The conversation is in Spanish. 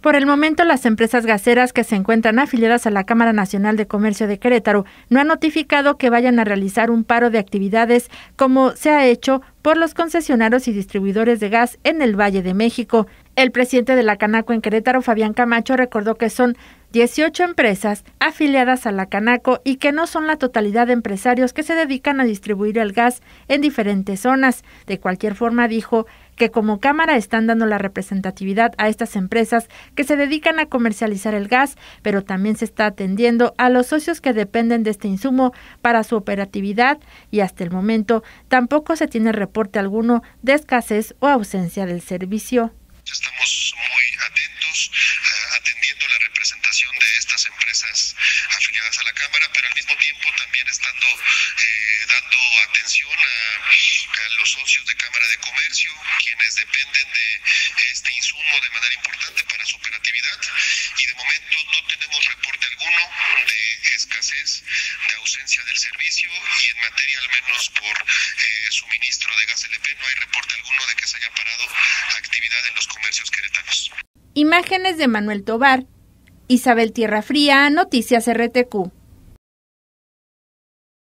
Por el momento, las empresas gaseras que se encuentran afiliadas a la Cámara Nacional de Comercio de Querétaro no han notificado que vayan a realizar un paro de actividades como se ha hecho por los concesionarios y distribuidores de gas en el Valle de México. El presidente de la Canaco en Querétaro, Fabián Camacho, recordó que son 18 empresas afiliadas a la Canaco y que no son la totalidad de empresarios que se dedican a distribuir el gas en diferentes zonas. De cualquier forma, dijo que como Cámara están dando la representatividad a estas empresas que se dedican a comercializar el gas, pero también se está atendiendo a los socios que dependen de este insumo para su operatividad y hasta el momento tampoco se tiene reporte alguno de escasez o ausencia del servicio. Estamos muy atentos atendiendo la representación de estas empresas afiliadas a la Cámara, pero al mismo tiempo también estando dando atención a los socios de Cámara de Comercio, quienes dependen de este insumo de manera importante para su operatividad, y de momento no tenemos reporte alguno de escasez, de ausencia del servicio, y en materia al menos por suministro de gas LP no hay reporte alguno de que se haya parado actividad en los comercios queretanos. Imágenes de Manuel Tobar, Isabel Tierrafría, Noticias RTQ.